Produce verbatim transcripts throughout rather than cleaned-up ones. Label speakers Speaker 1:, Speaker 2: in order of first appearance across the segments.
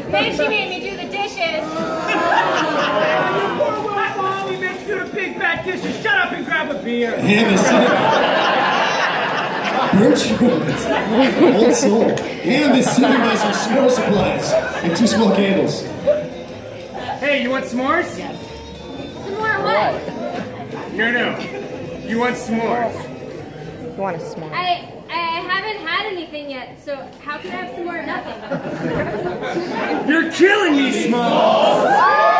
Speaker 1: Then she made me do the dishes.
Speaker 2: Poor little Molly makes you do the big fat dishes. Shut up and grab a beer.
Speaker 3: Ham is Bertram, old soul. Ham is sitting by some s'more supplies and two small candles.
Speaker 2: Hey, you want s'mores?
Speaker 1: Some more what?
Speaker 2: No, no. You want s'mores?
Speaker 4: You want a s'more?
Speaker 1: I I haven't had anything yet, so how can I have some more of nothing?
Speaker 2: You're killing me, Smalls!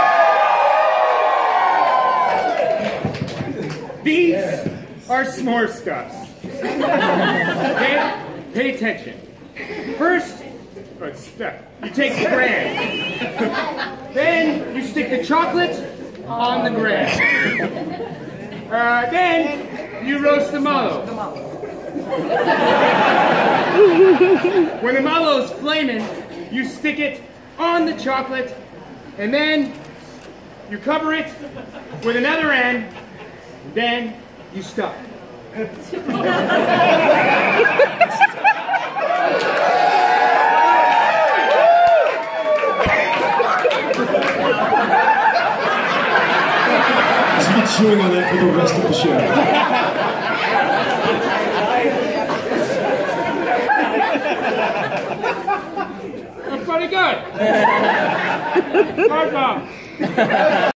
Speaker 2: These are s'more stuffs. Okay? Pay attention. First, oh, stuff. You take the bran. Then you stick the chocolate on the bran. Uh, then you roast the mallow. When the mallow is flaming, you stick it on the chocolate, and then you cover it with another end, and then you stop.
Speaker 3: I'll be chewing on that for the rest of the show.
Speaker 2: That's pretty good. Hard